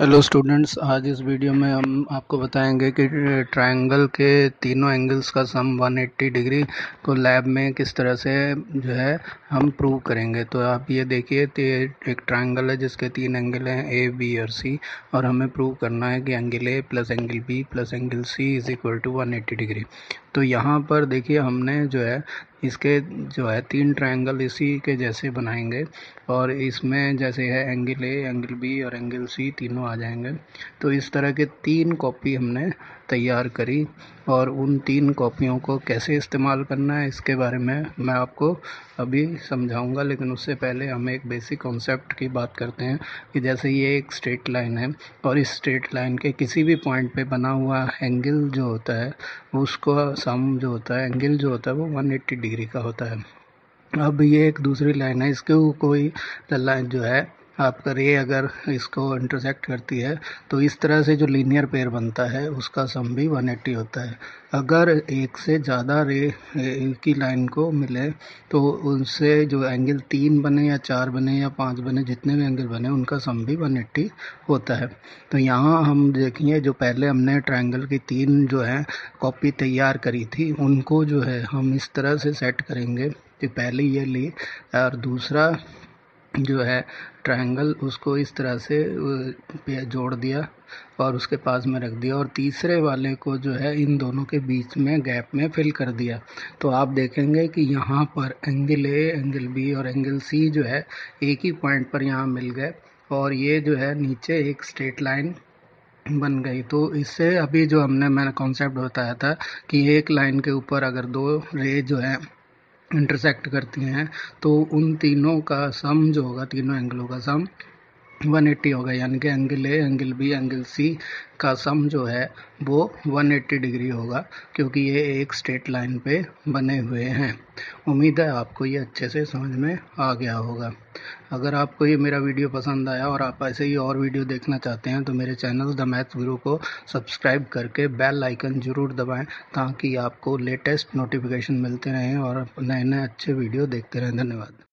Hello students, आज इस video में हम आपको बताएंगे कि ट्रायंगल के तीनों एंगल्स का सम 180 डिग्री को लैब में किस तरह से जो है हम प्रूव करेंगे। तो आप ये देखिए, एक ट्रायंगल है जिसके तीन एंगल हैं ए, बी और सी, और हमें प्रूव करना है कि angle A plus angle B plus angle C is equal to 180 degree. तो यहाँ पर देखिए, हमने जो है इसके जो है तीन ट्रायंगल इसी के जैसे बनाएंगे, और इसमें जैसे है एंगल ए, एंगल बी और एंगल सी तीनों आ जाएंगे। तो इस तरह के तीन कॉपी हमने तैयार करी, और उन तीन कॉपियों को कैसे इस्तेमाल करना है इसके बारे में मैं आपको अभी समझाऊंगा। लेकिन उससे पहले हम एक बेसिक कॉन्सेप्ट की बात करते हैं कि जैसे ये एक स्ट्रेट लाइन है, और इस स्ट्रेट लाइन के किसी भी पॉइंट पे बना हुआ एंगल जो होता है उसको सम जो होता है, एंगल जो होता है वो 180 डिग्री का होता है। अब ये एक दूसरी लाइन है, इसके कोई लाइन जो है आपका रे अगर इसको इंटरसेक्ट करती है तो इस तरह से जो लीनियर पेयर बनता है उसका सम भी 180 होता है। अगर एक से ज़्यादा रे की लाइन को मिले तो उनसे जो एंगल 3 बने या 4 बने या 5 बने, जितने भी एंगल बने उनका सम भी 180 होता है। तो यहाँ हम देखिए, जो पहले हमने ट्रायंगल की तीन जो है कॉपी तैयार करी थी उनको जो है हम इस तरह से सेट करेंगे कि पहले ये ली और दूसरा जो है ट्रायंगल उसको इस तरह से जोड़ दिया और उसके पास में रख दिया, और तीसरे वाले को जो है इन दोनों के बीच में गैप में फिल कर दिया। तो आप देखेंगे कि यहाँ पर एंगल ए, एंगल बी और एंगल सी जो है एक ही पॉइंट पर यहाँ मिल गए, और ये जो है नीचे एक स्ट्रेट लाइन बन गई। तो इससे अभी जो मैंने कॉन्सेप्ट बताया था कि एक लाइन के ऊपर अगर दो रे जो है इंटरसेक्ट करती हैं तो उन तीनों का सम जो होगा, तीनों एंगलों का सम 180 होगा। यानी कि angle A, angle B, angle C का सम जो है वो 180 डिग्री होगा, क्योंकि ये एक स्ट्रेट लाइन पे बने हुए हैं। उम्मीद है आपको ये अच्छे से समझ में आ गया होगा। अगर आपको ये मेरा वीडियो पसंद आया और आप ऐसे ही और वीडियो देखना चाहते हैं तो मेरे चैनल द मैथ्स गुरु को सब्सक्राइब करके बेल आइकन ज़रूर दबाएं, ताकि आपको लेटेस्ट नोटिफिकेशन मिलते रहें और नए नए अच्छे वीडियो देखते रहें। धन्यवाद।